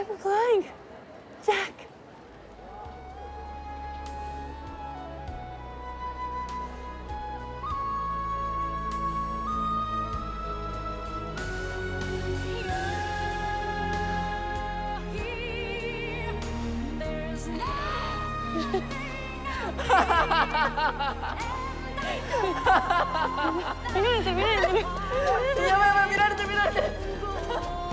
I'm flying. Jack. Mírate, mírate. Ya, mirarte, mirarte.